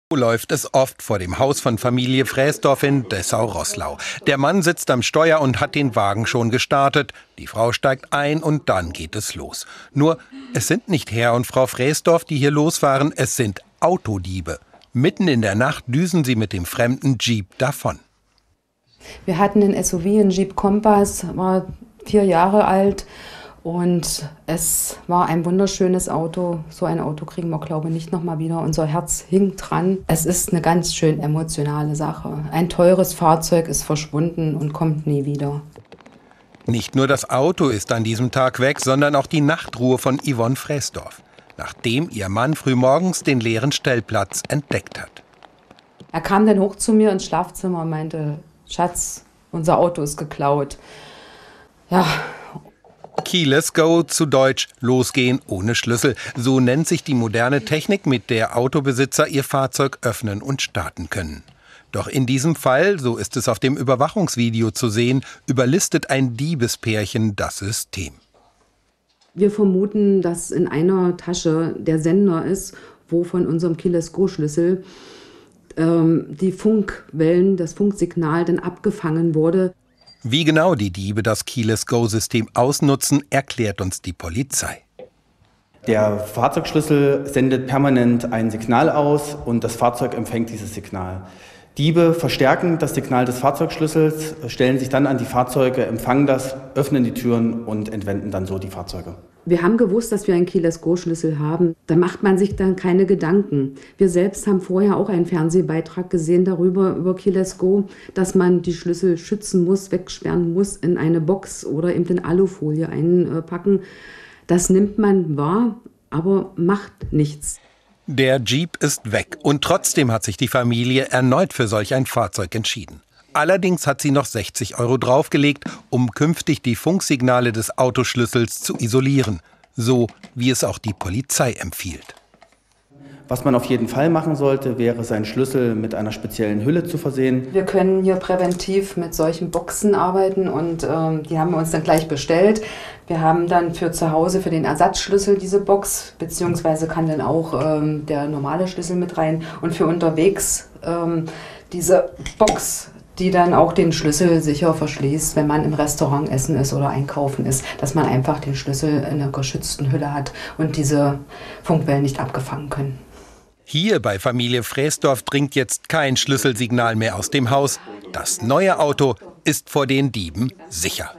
So läuft es oft vor dem Haus von Familie Fräsdorf in Dessau-Roßlau. Der Mann sitzt am Steuer und hat den Wagen schon gestartet. Die Frau steigt ein und dann geht es los. Nur, es sind nicht Herr und Frau Fräsdorf, die hier losfahren, es sind Autodiebe. Mitten in der Nacht düsen sie mit dem fremden Jeep davon. Wir hatten einen SUV, einen Jeep Compass, war 4 Jahre alt. Und es war ein wunderschönes Auto. So ein Auto kriegen wir, glaube ich, nicht noch mal wieder. Unser Herz hing dran. Es ist eine ganz schön emotionale Sache. Ein teures Fahrzeug ist verschwunden und kommt nie wieder. Nicht nur das Auto ist an diesem Tag weg, sondern auch die Nachtruhe von Yvonne Fräsdorf, nachdem ihr Mann frühmorgens den leeren Stellplatz entdeckt hat. Er kam dann hoch zu mir ins Schlafzimmer und meinte: Schatz, unser Auto ist geklaut. Ja. Keyless Go, zu Deutsch losgehen ohne Schlüssel. So nennt sich die moderne Technik, mit der Autobesitzer ihr Fahrzeug öffnen und starten können. Doch in diesem Fall, so ist es auf dem Überwachungsvideo zu sehen, überlistet ein Diebespärchen das System. Wir vermuten, dass in einer Tasche der Sender ist, wo von unserem Keyless Go Schlüssel die Funkwellen, das Funksignal dann abgefangen wurde. Wie genau die Diebe das Keyless Go-System ausnutzen, erklärt uns die Polizei. Der Fahrzeugschlüssel sendet permanent ein Signal aus und das Fahrzeug empfängt dieses Signal. Diebe verstärken das Signal des Fahrzeugschlüssels, stellen sich dann an die Fahrzeuge, empfangen das, öffnen die Türen und entwenden dann so die Fahrzeuge. Wir haben gewusst, dass wir einen Keyless Go Schlüssel haben. Da macht man sich dann keine Gedanken. Wir selbst haben vorher auch einen Fernsehbeitrag gesehen über Keyless Go, dass man die Schlüssel schützen muss, wegsperren muss, in eine Box oder eben in Alufolie einpacken. Das nimmt man wahr, aber macht nichts. Der Jeep ist weg und trotzdem hat sich die Familie erneut für solch ein Fahrzeug entschieden. Allerdings hat sie noch 60 € draufgelegt, um künftig die Funksignale des Autoschlüssels zu isolieren, so wie es auch die Polizei empfiehlt. Was man auf jeden Fall machen sollte, wäre, seinen Schlüssel mit einer speziellen Hülle zu versehen. Wir können hier präventiv mit solchen Boxen arbeiten und die haben wir uns dann gleich bestellt. Wir haben dann für zu Hause für den Ersatzschlüssel diese Box, beziehungsweise kann dann auch der normale Schlüssel mit rein. Und für unterwegs diese Box, die dann auch den Schlüssel sicher verschließt, wenn man im Restaurant essen ist oder einkaufen ist, dass man einfach den Schlüssel in einer geschützten Hülle hat und diese Funkwellen nicht abgefangen können. Hier bei Familie Fräsdorf dringt jetzt kein Schlüsselsignal mehr aus dem Haus. Das neue Auto ist vor den Dieben sicher.